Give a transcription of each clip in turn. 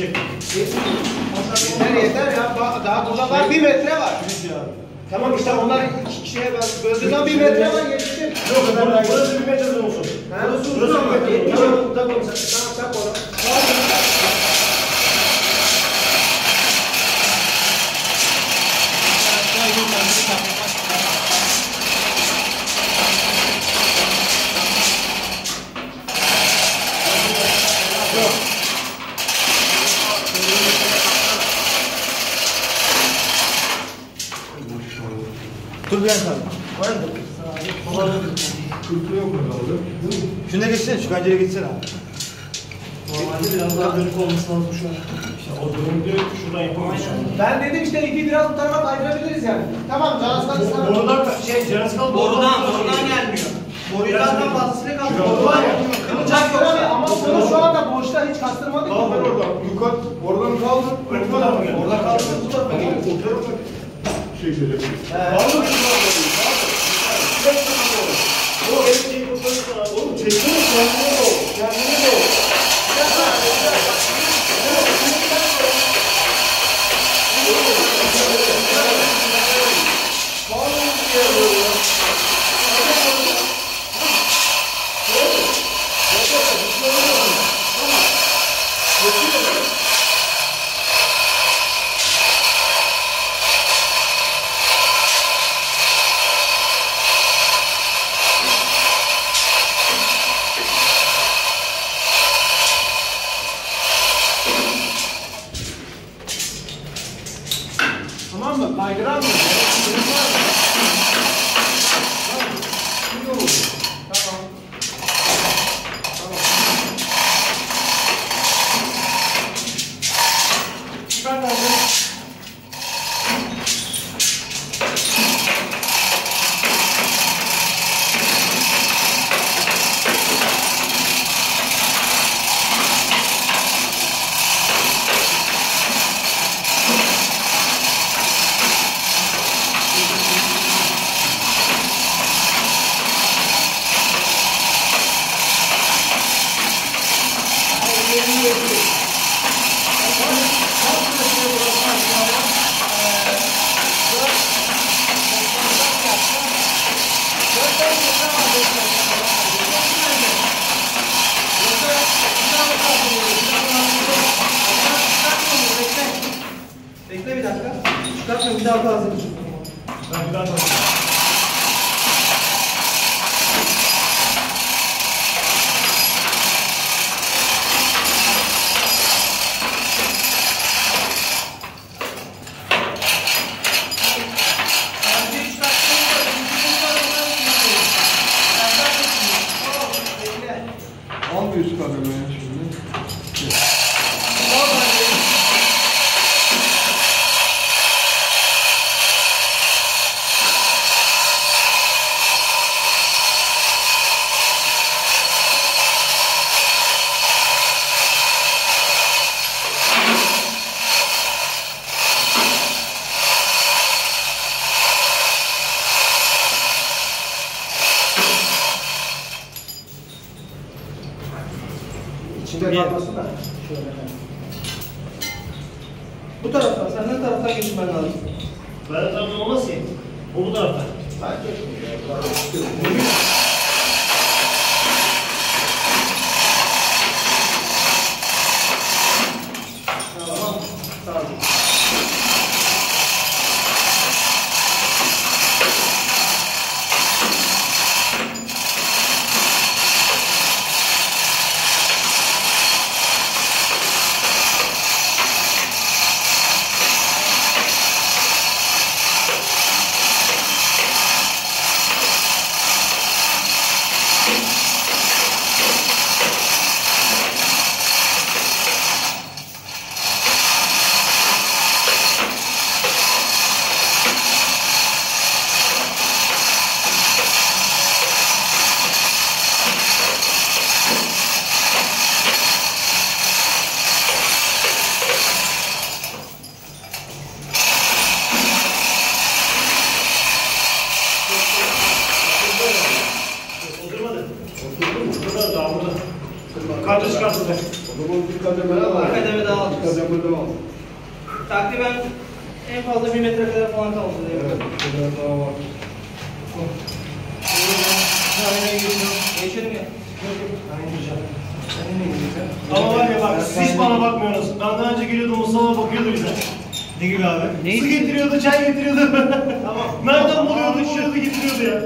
yetecek. Yeter ya. Daha burada var 1 metre var. Tamam işte onlar 2 kişiye böldüğünden 1 metre var yetişir. Yok burası 1 metreden olsun. Burası uzun ama. Tamam sen kola. Dur Bülent abi. Var mı? Kültü yok herhalde. Şuna geçsene, şu pencereye geçsene abi. Normalde biraz daha dönük olması lazım şu an. İşte o dönüklü şuradan yapamayız şu an. Ben dedim işte ipi biraz bu tarafa kaydırabiliriz yani. Tamam Canas'tan sana. Borudan Canas'tan Borudan gelmiyor. Boruyu zaten fazlasıyla kaldı. Boru var ya. Kılacak yoksa. Ama boru şu anda boşta hiç kastırmadık. Kaldır oradan. Yukarı. Oradan kaldır. Orada kaldı bu tarafa geliyor. Şey şöyle. Kaldır o evet şeyi kurtarırsa. Oğlum çeksene kendine de o. Kendine de o. Tamam mı? Kaydıran mı? Tamam. Çıkar nerede? Bekle bir dakika. Çıkartma bir daha fazla. Ben bir daha takayım. Al bir üst kademeye şimdi. İçinde kalmasın da. Şöyle. Bu taraftan, sen ne taraftan geçmen lazım? Ben taraftan olmaz ki. O bu taraftan. Fark etmiyor. Tamam. Sağ ol. Kartı çıkartılacak. O zaman bir kademe daha var. Bir kademe daha alacağız. Bir kademe daha var. Takriben en fazla 1 metre kadar falan kaldı. Evet, bir kademe daha var. Geçelim ya. Ama var ya bak siz hiç bana bakmıyorsunuz. Ben daha önce geliyordum Mustafa bakıyordu bize. Ne gibi abi? Su getiriyordu, çay getiriyordu. Tamam. Nereden buluyordu, içiyordu, getiriyordu ya.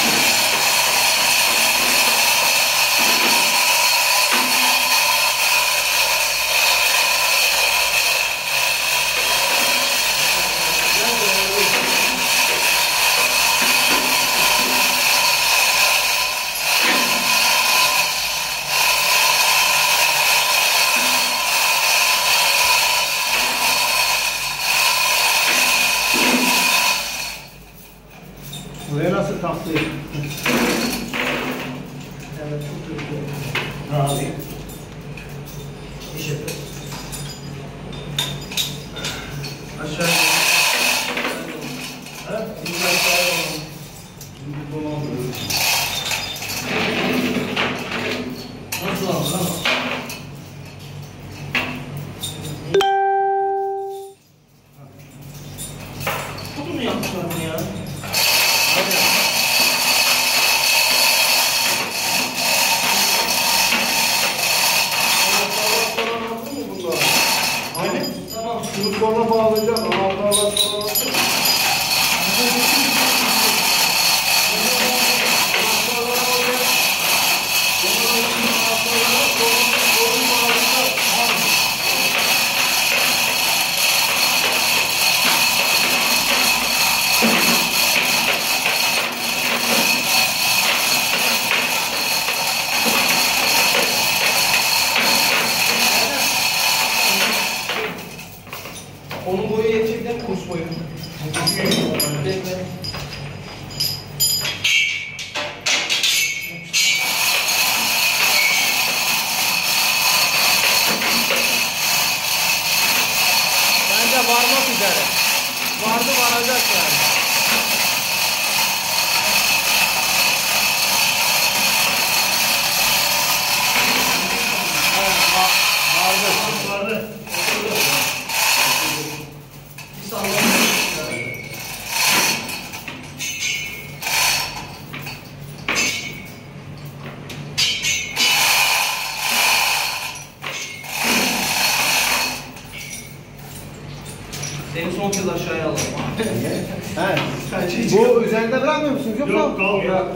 Buraya nasıl taktı? Ne yapayım? İş yapıyoruz. Aşağı Ha? Nasıl aldın ama? Kutu mu yapmışlar bunu ya? Hani? Tamam. Şunu sonra bağlayacağız. Anahtarlar sonra. onun boyu yetecek değil mi? Kurs boyu. Bekle. Bence varmak üzere. Vardı varacak yani. Vardı. Bir sallayalım. Seni son kez aşağıya alalım. He. Bu üzerinde bırakmıyor musunuz yoksa? Yok kalmıyor.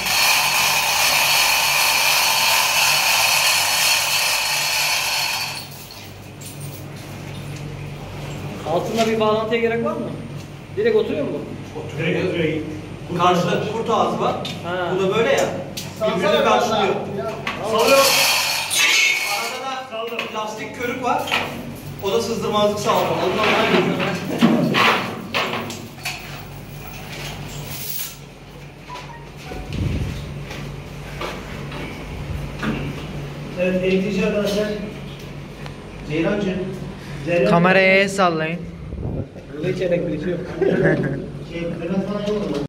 Altında bir bağlantıya gerek var mı? Direkt oturuyor mu? Direkt oturuyor. Karşıda kurt ağzı var. Ha. Bu da böyle ya. Birbirini karşılıyor. Salıyor. Arada da lastik körük var. O da sızdırmazlık sağlıyor. Ondan Evet, eğitici arkadaşlar. Ceylancı. Kameraya el sallayın. Şey, Mehmet bana yollasın.